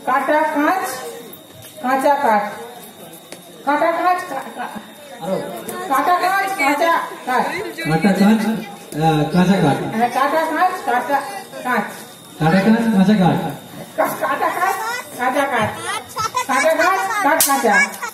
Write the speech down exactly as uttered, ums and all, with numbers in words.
কাটা কাঁচ কাঁচা কাঠ কাটা কাঁচ কাটা কাঁচ কাঁচা কাঠ কাটা কাঁচ কাঁচা কাঠ হ্যাঁ কাটা কাঁচ কাঁচা কাঁচ কাটা কাঁচ কাঁচা কাঠ কাটা কাঁচ কাঁচা কাঠ কাটা কাঁচ কাঠ কাঁচা